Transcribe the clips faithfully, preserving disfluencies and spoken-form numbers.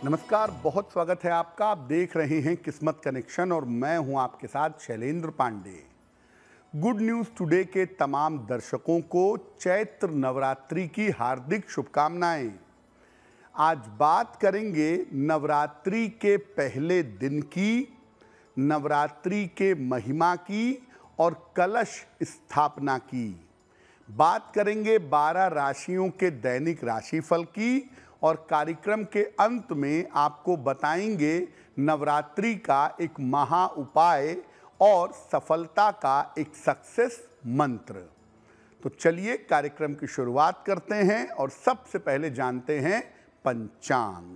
नमस्कार, बहुत स्वागत है आपका। आप देख रहे हैं किस्मत कनेक्शन और मैं हूं आपके साथ Shailendra Pandey. Good news today के तमाम दर्शकों को चैत्र नवरात्रि की हार्दिक शुभकामनाएं। आज बात करेंगे नवरात्रि के पहले दिन की, नवरात्रि के महिमा की और कलश स्थापना की। बात करेंगे बारह राशियों के दैनिक राशिफल की और कार्यक्रम के अंत में आपको बताएंगे नवरात्रि का एक महा उपाय और सफलता का एक सक्सेस मंत्र। तो चलिए कार्यक्रम की शुरुआत करते हैं और सबसे पहले जानते हैं पंचांग।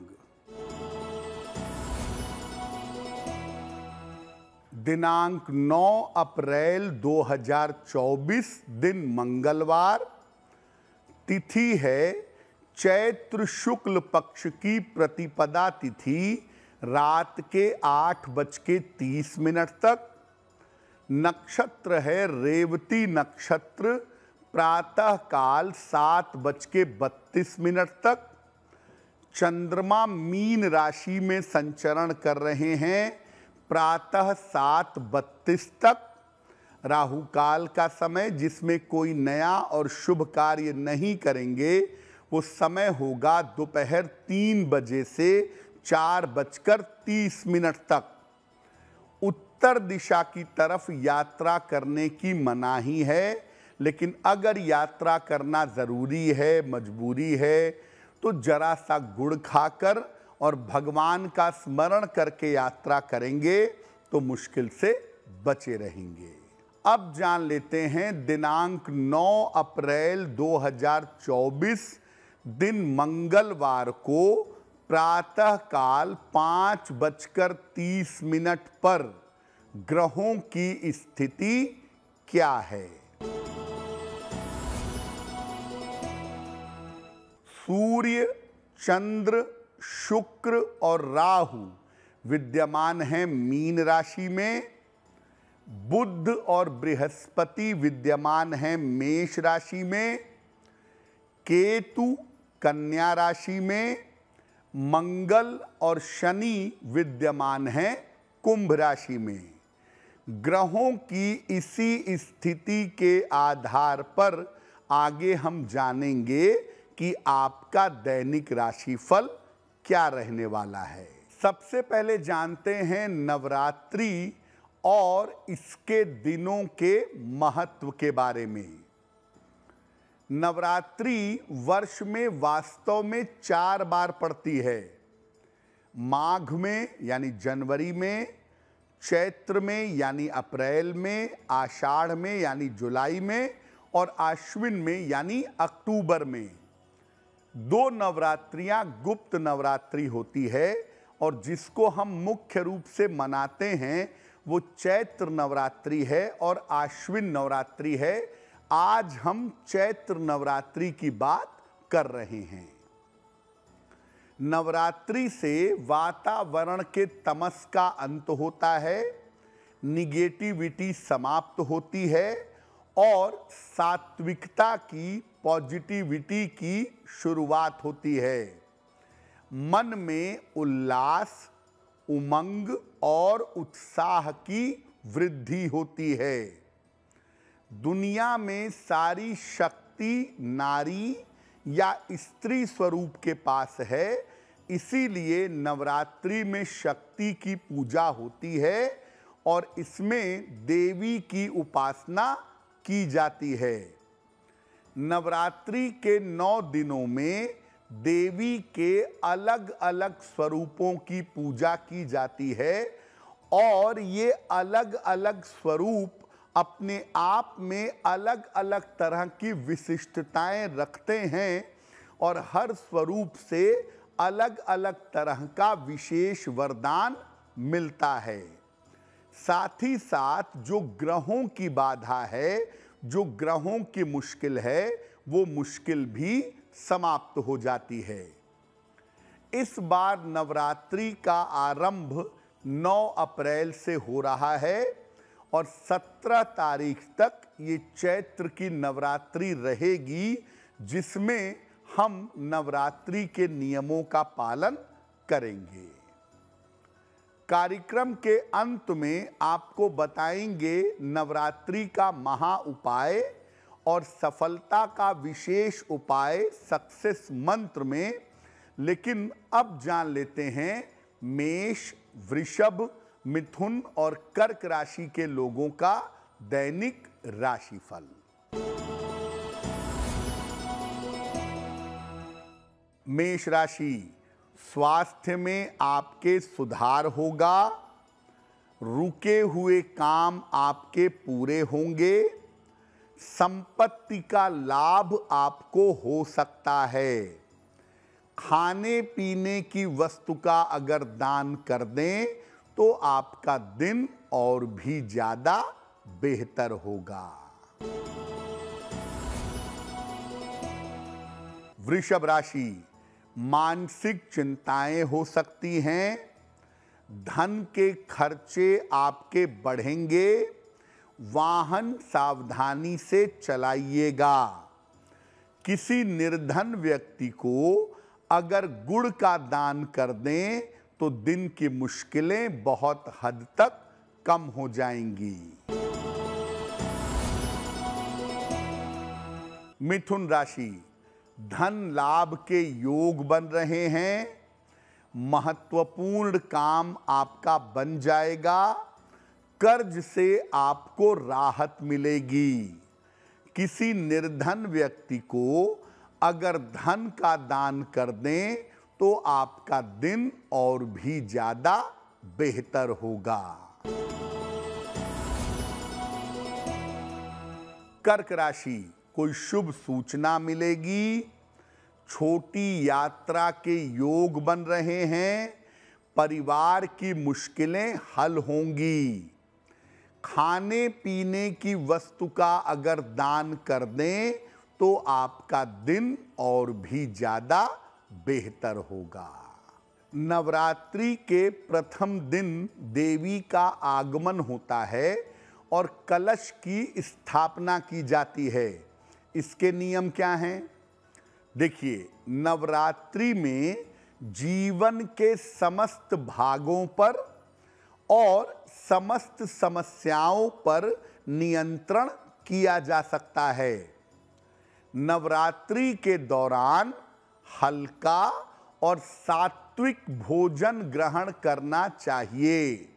दिनांक नौ अप्रैल दो हज़ार चौबीस, दिन मंगलवार, तिथि है चैत्र शुक्ल पक्ष की प्रतिपदा तिथि रात के आठ बज के तीस मिनट तक। नक्षत्र है रेवती नक्षत्र, प्रातः काल सात बज के बत्तीस मिनट तक। चंद्रमा मीन राशि में संचरण कर रहे हैं प्रातः सात बत्तीस तक। राहु काल का समय, जिसमें कोई नया और शुभ कार्य नहीं करेंगे, वो समय होगा दोपहर तीन बजे से चार बजकर तीस मिनट तक। उत्तर दिशा की तरफ यात्रा करने की मनाही है, लेकिन अगर यात्रा करना ज़रूरी है, मजबूरी है, तो जरा सा गुड़ खाकर और भगवान का स्मरण करके यात्रा करेंगे तो मुश्किल से बचे रहेंगे। अब जान लेते हैं दिनांक नौ अप्रैल दो हज़ार चौबीस, दिन मंगलवार को प्रातः काल पाँच बजकर तीस मिनट पर ग्रहों की स्थिति क्या है। सूर्य, चंद्र, शुक्र और राहु विद्यमान हैं मीन राशि में। बुध और बृहस्पति विद्यमान हैं मेष राशि में। केतु कन्या राशि में। मंगल और शनि विद्यमान हैं कुंभ राशि में। ग्रहों की इसी स्थिति के आधार पर आगे हम जानेंगे कि आपका दैनिक राशिफल क्या रहने वाला है। सबसे पहले जानते हैं नवरात्रि और इसके दिनों के महत्व के बारे में। नवरात्रि वर्ष में वास्तव में चार बार पड़ती है। माघ में यानी जनवरी में, चैत्र में यानी अप्रैल में, आषाढ़ में यानी जुलाई में और आश्विन में यानी अक्टूबर में। दो नवरात्रियां गुप्त नवरात्रि होती है और जिसको हम मुख्य रूप से मनाते हैं वो चैत्र नवरात्रि है और आश्विन नवरात्रि है। आज हम चैत्र नवरात्रि की बात कर रहे हैं। नवरात्रि से वातावरण के तमस का अंत होता है, निगेटिविटी समाप्त होती है और सात्विकता की, पॉजिटिविटी की शुरुआत होती है। मन में उल्लास, उमंग और उत्साह की वृद्धि होती है। दुनिया में सारी शक्ति नारी या स्त्री स्वरूप के पास है, इसीलिए नवरात्रि में शक्ति की पूजा होती है और इसमें देवी की उपासना की जाती है। नवरात्रि के नौ दिनों में देवी के अलग अलग स्वरूपों की पूजा की जाती है और ये अलग अलग स्वरूप अपने आप में अलग अलग तरह की विशिष्टताएं रखते हैं और हर स्वरूप से अलग अलग तरह का विशेष वरदान मिलता है। साथ ही साथ जो ग्रहों की बाधा है, जो ग्रहों की मुश्किल है, वो मुश्किल भी समाप्त हो जाती है। इस बार नवरात्रि का आरंभ नौ अप्रैल से हो रहा है और सत्रह तारीख तक ये चैत्र की नवरात्रि रहेगी, जिसमें हम नवरात्रि के नियमों का पालन करेंगे। कार्यक्रम के अंत में आपको बताएंगे नवरात्रि का महा उपाय और सफलता का विशेष उपाय सक्सेस मंत्र में। लेकिन अब जान लेते हैं मेष, वृषभ, मिथुन और कर्क राशि के लोगों का दैनिक राशिफल। मेष राशि, स्वास्थ्य में आपके सुधार होगा, रुके हुए काम आपके पूरे होंगे, संपत्ति का लाभ आपको हो सकता है। खाने पीने की वस्तु का अगर दान कर दें तो आपका दिन और भी ज्यादा बेहतर होगा। वृषभ राशि, मानसिक चिंताएं हो सकती हैं, धन के खर्चे आपके बढ़ेंगे, वाहन सावधानी से चलाइएगा। किसी निर्धन व्यक्ति को अगर गुड़ का दान कर दें तो दिन की मुश्किलें बहुत हद तक कम हो जाएंगी। मिथुन राशि, धन लाभ के योग बन रहे हैं, महत्वपूर्ण काम आपका बन जाएगा, कर्ज से आपको राहत मिलेगी। किसी निर्धन व्यक्ति को अगर धन का दान कर दें तो आपका दिन और भी ज्यादा बेहतर होगा। कर्क राशि, कोई शुभ सूचना मिलेगी, छोटी यात्रा के योग बन रहे हैं, परिवार की मुश्किलें हल होंगी। खाने पीने की वस्तु का अगर दान कर दें तो आपका दिन और भी ज्यादा बेहतर होगा। नवरात्रि के प्रथम दिन देवी का आगमन होता है और कलश की स्थापना की जाती है। इसके नियम क्या हैं? देखिए, नवरात्रि में जीवन के समस्त भागों पर और समस्त समस्याओं पर नियंत्रण किया जा सकता है। नवरात्रि के दौरान हल्का और सात्विक भोजन ग्रहण करना चाहिए।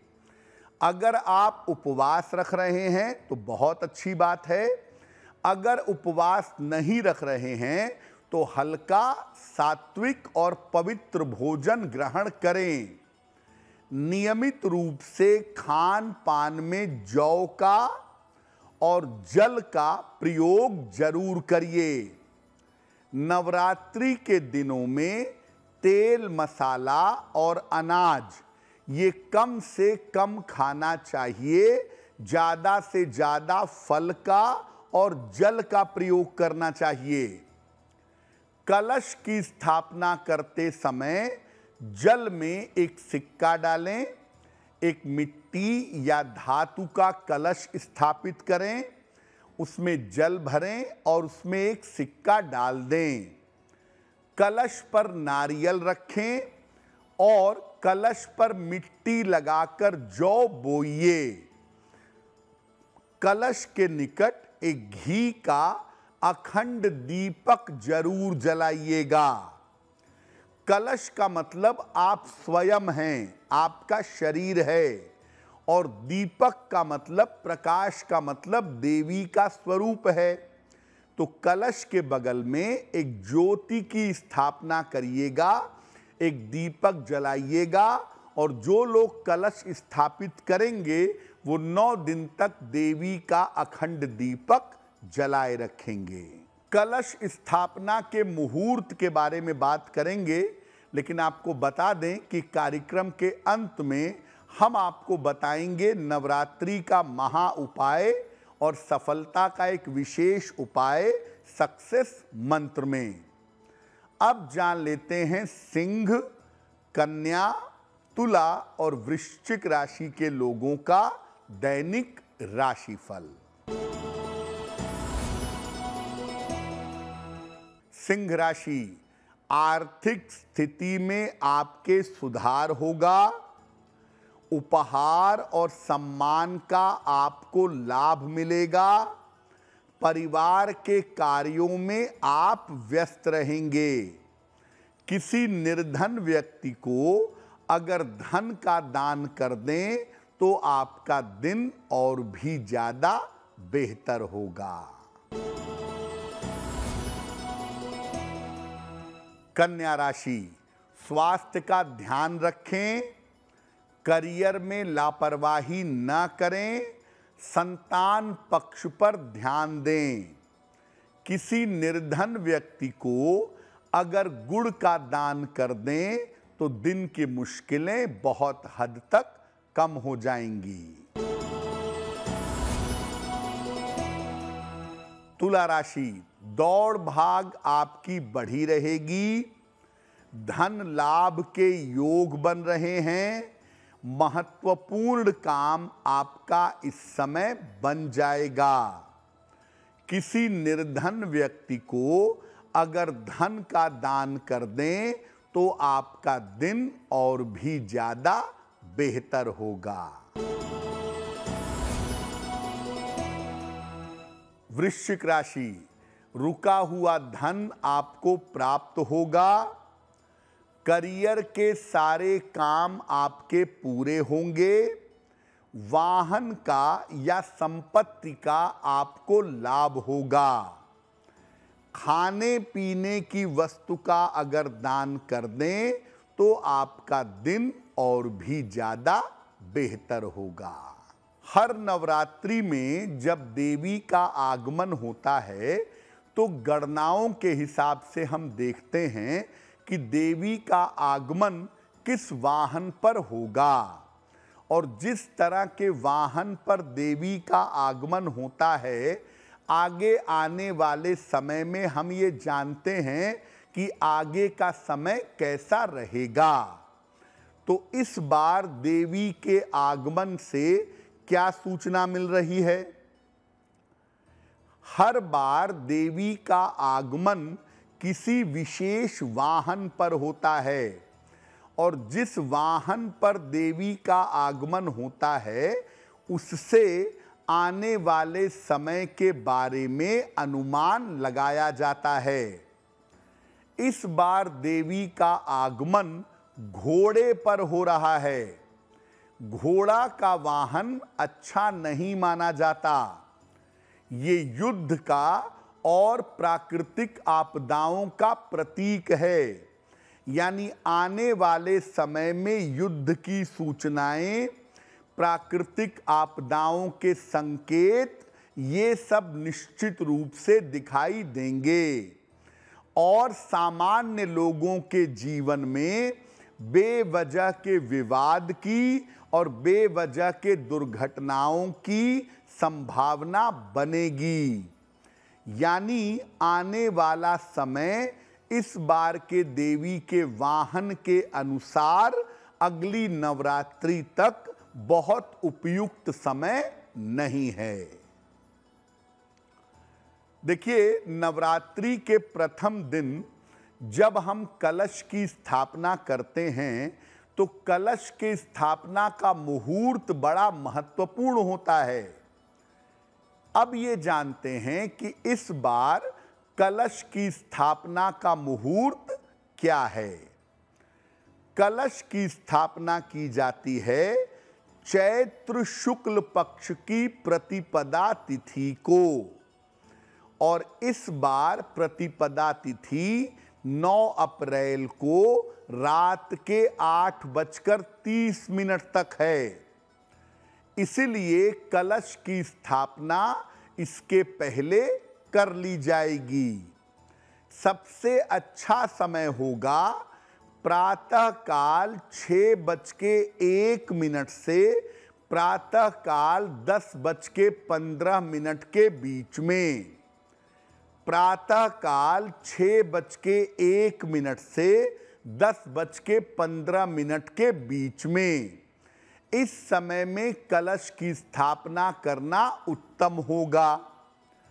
अगर आप उपवास रख रहे हैं तो बहुत अच्छी बात है। अगर उपवास नहीं रख रहे हैं तो हल्का, सात्विक और पवित्र भोजन ग्रहण करें। नियमित रूप से खान पान में जौ का और जल का प्रयोग जरूर करिए। नवरात्रि के दिनों में तेल, मसाला और अनाज ये कम से कम खाना चाहिए। ज़्यादा से ज़्यादा फल का और जल का प्रयोग करना चाहिए। कलश की स्थापना करते समय जल में एक सिक्का डालें, एक मिट्टी या धातु का कलश स्थापित करें, उसमें जल भरें और उसमें एक सिक्का डाल दें। कलश पर नारियल रखें और कलश पर मिट्टी लगाकर जौ बोइए। कलश के निकट एक घी का अखंड दीपक जरूर जलाइएगा। कलश का मतलब आप स्वयं हैं, आपका शरीर है, और दीपक का मतलब, प्रकाश का मतलब देवी का स्वरूप है। तो कलश के बगल में एक ज्योति की स्थापना करिएगा, एक दीपक जलाइएगा, और जो लोग कलश स्थापित करेंगे वो नौ दिन तक देवी का अखंड दीपक जलाए रखेंगे। कलश स्थापना के मुहूर्त के बारे में बात करेंगे, लेकिन आपको बता दें कि कार्यक्रम के अंत में हम आपको बताएंगे नवरात्रि का महा उपाय और सफलता का एक विशेष उपाय सक्सेस मंत्र में। अब जान लेते हैं सिंह, कन्या, तुला और वृश्चिक राशि के लोगों का दैनिक राशिफल। सिंह राशि, आर्थिक स्थिति में आपके सुधार होगा। उपहार और सम्मान का आपको लाभ मिलेगा। परिवार के कार्यों में आप व्यस्त रहेंगे। किसी निर्धन व्यक्ति को अगर धन का दान कर दें तो आपका दिन और भी ज्यादा बेहतर होगा। कन्या राशि, स्वास्थ्य का ध्यान रखें, करियर में लापरवाही न करें, संतान पक्ष पर ध्यान दें। किसी निर्धन व्यक्ति को अगर गुड़ का दान कर दें तो दिन की मुश्किलें बहुत हद तक कम हो जाएंगी। तुला राशि, दौड़ भाग आपकी बढ़ी रहेगी। धन लाभ के योग बन रहे हैं। महत्वपूर्ण काम आपका इस समय बन जाएगा। किसी निर्धन व्यक्ति को अगर धन का दान कर दें तो आपका दिन और भी ज्यादा बेहतर होगा। वृश्चिक राशि, रुका हुआ धन आपको प्राप्त होगा। करियर के सारे काम आपके पूरे होंगे। वाहन का या संपत्ति का आपको लाभ होगा। खाने पीने की वस्तु का अगर दान कर दें तो आपका दिन और भी ज्यादा बेहतर होगा। हर नवरात्रि में जब देवी का आगमन होता है तो गणनाओं के हिसाब से हम देखते हैं कि देवी का आगमन किस वाहन पर होगा, और जिस तरह के वाहन पर देवी का आगमन होता है आगे आने वाले समय में हम ये जानते हैं कि आगे का समय कैसा रहेगा। तो इस बार देवी के आगमन से क्या सूचना मिल रही है? हर बार देवी का आगमन किसी विशेष वाहन पर होता है, और जिस वाहन पर देवी का आगमन होता है उससे आने वाले समय के बारे में अनुमान लगाया जाता है। इस बार देवी का आगमन घोड़े पर हो रहा है। घोड़ा का वाहन अच्छा नहीं माना जाता। ये युद्ध का और प्राकृतिक आपदाओं का प्रतीक है, यानी आने वाले समय में युद्ध की सूचनाएं, प्राकृतिक आपदाओं के संकेत, ये सब निश्चित रूप से दिखाई देंगे। और सामान्य लोगों के जीवन में बेवजह के विवाद की और बेवजह के दुर्घटनाओं की संभावना बनेगी। यानी आने वाला समय इस बार के देवी के वाहन के अनुसार अगली नवरात्रि तक बहुत उपयुक्त समय नहीं है। देखिए, नवरात्रि के प्रथम दिन जब हम कलश की स्थापना करते हैं तो कलश के स्थापना का मुहूर्त बड़ा महत्वपूर्ण होता है। अब ये जानते हैं कि इस बार कलश की स्थापना का मुहूर्त क्या है। कलश की स्थापना की जाती है चैत्र शुक्ल पक्ष की प्रतिपदा तिथि को, और इस बार प्रतिपदा तिथि नौ अप्रैल को रात के आठ बजकर तीस मिनट तक है। इसलिए कलश की स्थापना इसके पहले कर ली जाएगी। सबसे अच्छा समय होगा प्रातः काल छः बज के एक मिनट से प्रातः काल दस बज के पंद्रह मिनट के बीच में। प्रातः काल छः बज के एक मिनट से दस बज के पंद्रह मिनट के बीच में। इस समय में कलश की स्थापना करना उत्तम होगा।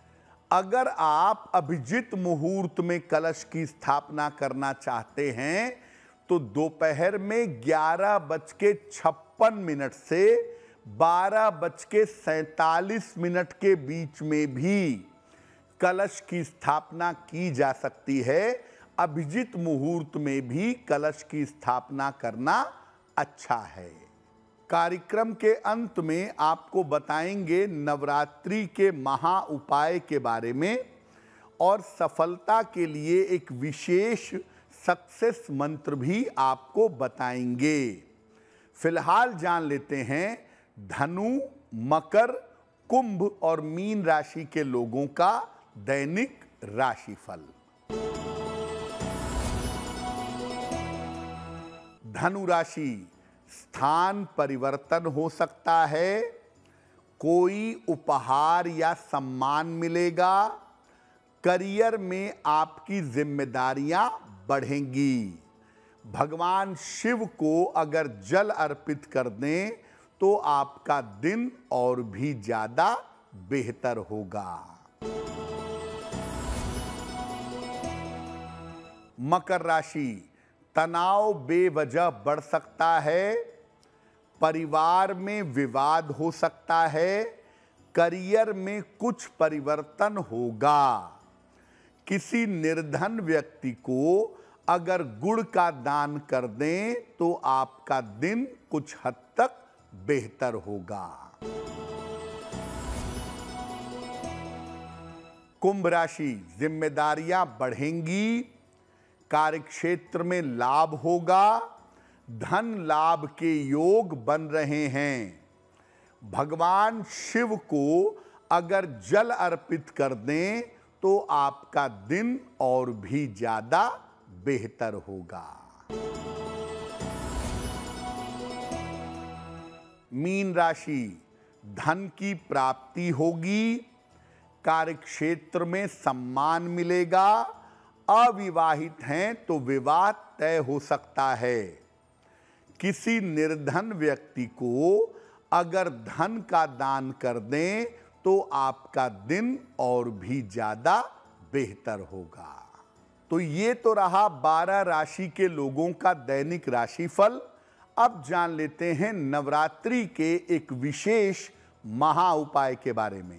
अगर आप अभिजित मुहूर्त में कलश की स्थापना करना चाहते हैं तो दोपहर में ग्यारह बज के छप्पन मिनट से बारह बज के सैतालीस मिनट के बीच में भी कलश की स्थापना की जा सकती है। अभिजित मुहूर्त में भी कलश की स्थापना करना अच्छा है। कार्यक्रम के अंत में आपको बताएंगे नवरात्रि के महा उपाय के बारे में और सफलता के लिए एक विशेष सक्सेस मंत्र भी आपको बताएंगे। फिलहाल जान लेते हैं धनु, मकर, कुंभ और मीन राशि के लोगों का दैनिक राशिफल। धनु राशि, स्थान परिवर्तन हो सकता है, कोई उपहार या सम्मान मिलेगा, करियर में आपकी जिम्मेदारियां बढ़ेंगी। भगवान शिव को अगर जल अर्पित कर दें तो आपका दिन और भी ज्यादा बेहतर होगा। मकर राशि, तनाव बेवजह बढ़ सकता है, परिवार में विवाद हो सकता है, करियर में कुछ परिवर्तन होगा। किसी निर्धन व्यक्ति को अगर गुड़ का दान कर दें तो आपका दिन कुछ हद तक बेहतर होगा। कुंभ राशि, जिम्मेदारियां बढ़ेंगी, कार्यक्षेत्र में लाभ होगा, धन लाभ के योग बन रहे हैं। भगवान शिव को अगर जल अर्पित कर दें तो आपका दिन और भी ज्यादा बेहतर होगा। मीन राशि, धन की प्राप्ति होगी, कार्यक्षेत्र में सम्मान मिलेगा, अविवाहित हैं तो विवाह तय हो सकता है। किसी निर्धन व्यक्ति को अगर धन का दान कर दें तो आपका दिन और भी ज्यादा बेहतर होगा। तो ये तो रहा बारह राशि के लोगों का दैनिक राशिफल। अब जान लेते हैं नवरात्रि के एक विशेष महा उपाय के बारे में।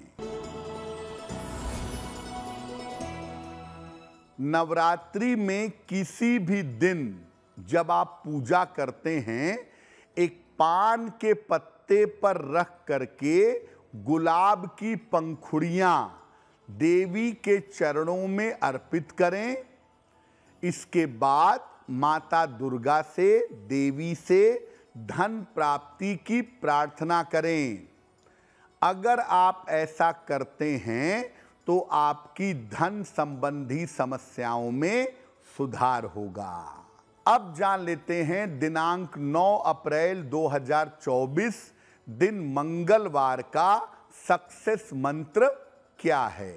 नवरात्रि में किसी भी दिन जब आप पूजा करते हैं, एक पान के पत्ते पर रख करके गुलाब की पंखुड़ियां देवी के चरणों में अर्पित करें। इसके बाद माता दुर्गा से, देवी से धन प्राप्ति की प्रार्थना करें। अगर आप ऐसा करते हैं तो आपकी धन संबंधी समस्याओं में सुधार होगा। अब जान लेते हैं दिनांक नौ अप्रैल दो हज़ार चौबीस दिन मंगलवार का सक्सेस मंत्र क्या है।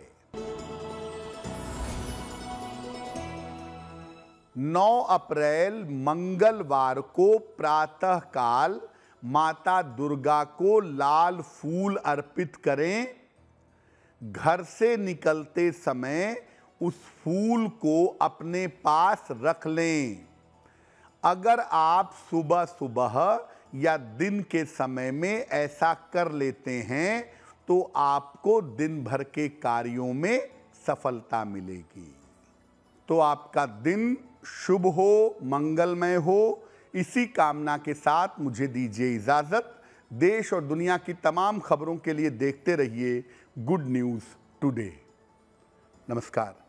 नौ अप्रैल मंगलवार को प्रातः काल माता दुर्गा को लाल फूल अर्पित करें। घर से निकलते समय उस फूल को अपने पास रख लें। अगर आप सुबह सुबह या दिन के समय में ऐसा कर लेते हैं तो आपको दिन भर के कार्यों में सफलता मिलेगी। तो आपका दिन शुभ हो, मंगलमय हो, इसी कामना के साथ मुझे दीजिए इजाजत। देश और दुनिया की तमाम खबरों के लिए देखते रहिए गुड न्यूज़ टुडे। नमस्कार।